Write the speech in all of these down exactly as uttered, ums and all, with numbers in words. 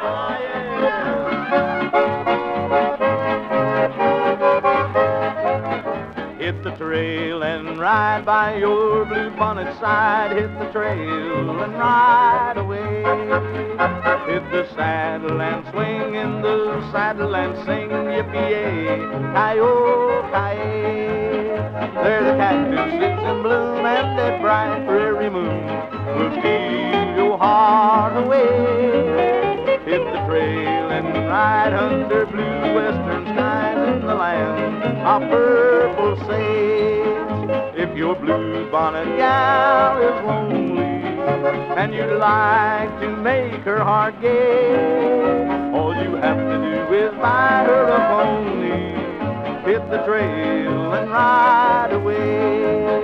Hit the trail and ride by your bluebonnet side. Hit the trail and ride away. Hit the saddle and swing in the saddle and sing yippee-yay, hi-yo, hi-yay. There the cactuses in bloom and that bright prairie moon will steal your heart away. Hit the trail and ride under blue western skies in the land of purple sage. If your bluebonnet gal is lonely and you'd like to make her heart gay, all you have to do is buy her a pony, hit the trail and ride away.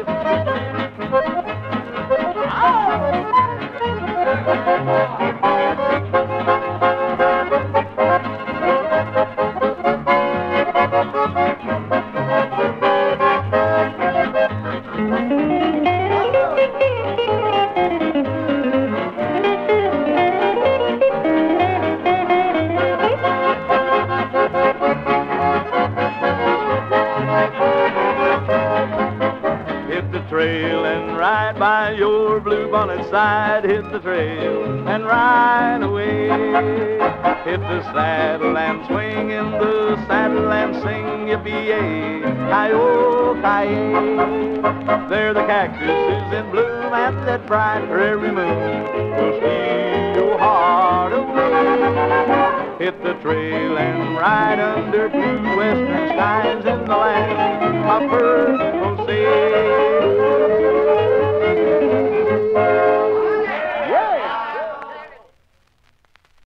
Hit the trail and ride by your bluebonnet side. Hit the trail and ride away. Hit the saddle and swing in the saddle and sing yippee-yay, hi-yo, hi-yay. There the cactuses in bloom and that bright prairie moon will steal your heart away. Hit the trail and ride under blue western skies in the land of purple sage.